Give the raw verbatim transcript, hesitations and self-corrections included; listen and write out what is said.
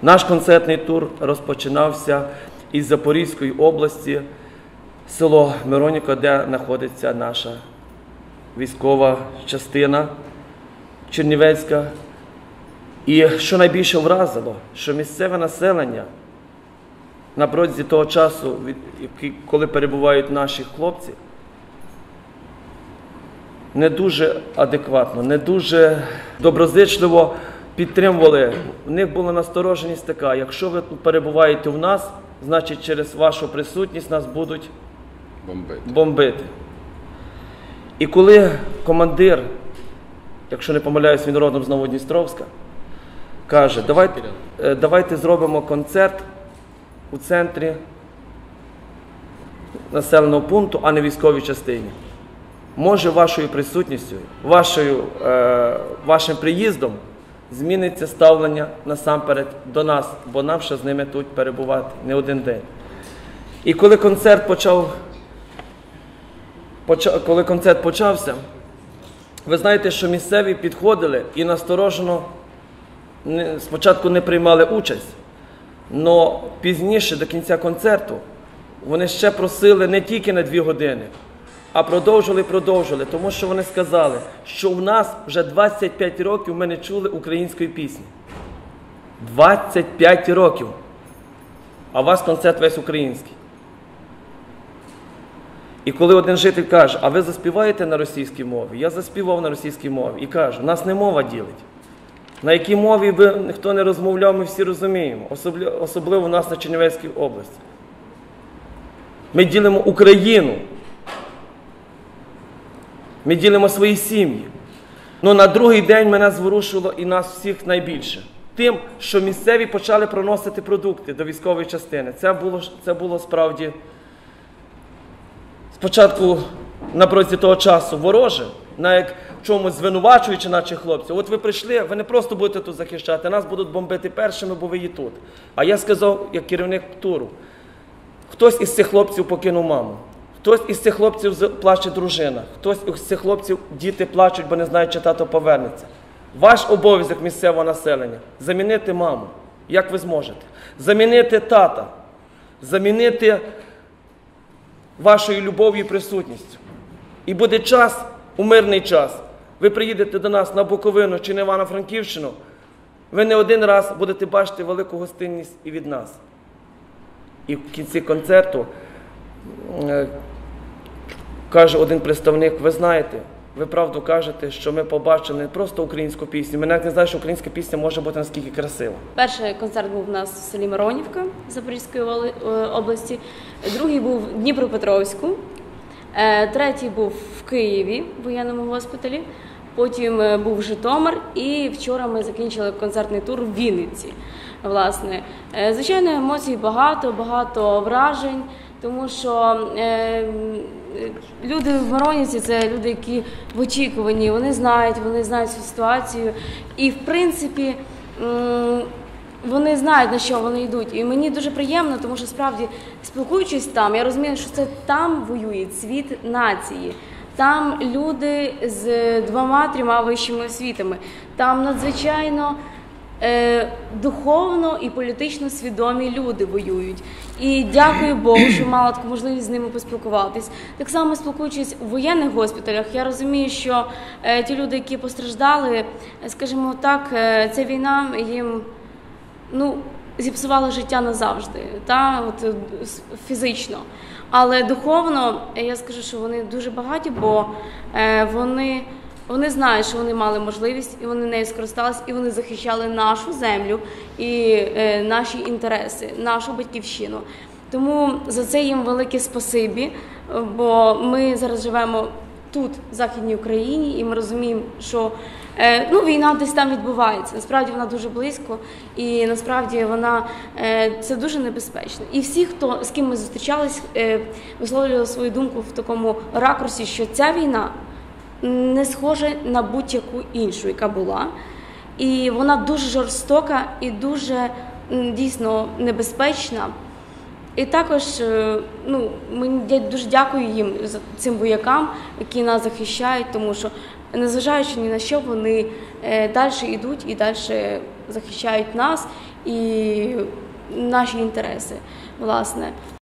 Наш концертний тур розпочинався із Запорізької області, село Миронівка, де знаходиться наша військова частина чернівецька. І що найбільше вразило, що місцеве населення на протязі того часу, коли перебувають наші хлопці, не дуже адекватно, не дуже доброзичливо підтримували. У них була настороженість така: якщо ви тут перебуваєте в нас, значить через вашу присутність нас будуть бомбити. бомбити. І коли командир, якщо не помиляюсь, він родом з Новодністровська, каже, давайте, давайте зробимо концерт у центрі населеного пункту, а не в військовій частині. Може, вашою присутністю, вашою, е, вашим приїздом зміниться ставлення насамперед до нас, бо нам ще з ними тут перебувати не один день. І коли концерт почав, почав, коли концерт почався, ви знаєте, що місцеві підходили і насторожено не, спочатку не приймали участь, але пізніше, до кінця концерту, вони ще просили не тільки на дві години, а продовжили, продовжили, тому що вони сказали, що в нас вже двадцять п'ять років ми не чули української пісні. двадцять п'ять років. А у вас концерт весь український. І коли один житель каже, а ви заспіваєте на російській мові? Я заспівав на російській мові. І кажу, нас не мова ділить. На якій мові би ніхто не розмовляв, ми всі розуміємо. Особливо, особливо у нас на Чернівецькій області. Ми ділимо Україну. Ми ділимо свої сім'ї. Ну на другий день мене зворушило і нас всіх найбільше. Тим, що місцеві почали проносити продукти до військової частини. Це було, це було справді спочатку на протязі того часу вороже, на як в чомусь звинувачуючи наших хлопців. От ви прийшли, ви не просто будете тут захищати, нас будуть бомбити першими, бо ви є тут. А я сказав, як керівник туру, хтось із цих хлопців покинув маму. Хтось із цих хлопців плаче дружина, хтось із цих хлопців діти плачуть, бо не знають, чи тато повернеться. Ваш обов'язок місцевого населення – замінити маму, як ви зможете. Замінити тата, замінити вашою любов'ю і присутністю. І буде час, у мирний час, ви приїдете до нас на Буковину чи на Івано-Франківщину, ви не один раз будете бачити велику гостинність і від нас. І в кінці концерту каже один представник, ви знаєте, ви правду кажете, що ми побачили не просто українську пісню. Ми навіть не знаємо, що українська пісня може бути наскільки красива. Перший концерт був у нас в селі Миронівка Запорізької області, другий був в Дніпропетровську, третій був в Києві, в воєнному госпіталі, потім був Житомир і вчора ми закінчили концертний тур в Вінниці. Власне, звичайно, емоцій багато, багато вражень. Тому що е, люди в Миронівці – це люди, які в очікуванні, вони знають, вони знають цю ситуацію. І, в принципі, м, вони знають, на що вони йдуть. І мені дуже приємно, тому що, справді, спілкуючись там, я розумію, що це там воює світ нації. Там люди з двома-трьома вищими освітами. Там надзвичайно Е, духовно і політично свідомі люди воюють. І дякую Богу, що мала таку можливість з ними поспілкуватись. Так само, спілкуючись у воєнних госпіталях, я розумію, що е, ті люди, які постраждали, скажімо так, е, ця війна їм, ну, зіпсувала життя назавжди, та, от, фізично. Але духовно, я скажу, що вони дуже багаті, бо е, вони... Вони знають, що вони мали можливість, і вони нею скористалися, і вони захищали нашу землю і е, наші інтереси, нашу батьківщину. Тому за це їм велике спасибі, бо ми зараз живемо тут, в Західній Україні, і ми розуміємо, що е, ну, війна десь там відбувається. Насправді вона дуже близько, і насправді вона е, це дуже небезпечно. І всі, хто з ким ми зустрічались, е, висловлювали свою думку в такому ракурсі, що ця війна не схожа на будь-яку іншу, яка була. І вона дуже жорстока і дуже, дійсно, небезпечна. І також, ну, я дуже дякую їм, цим воякам, які нас захищають, тому що, незважаючи ні на що, вони далі йдуть і далі захищають нас і наші інтереси, власне.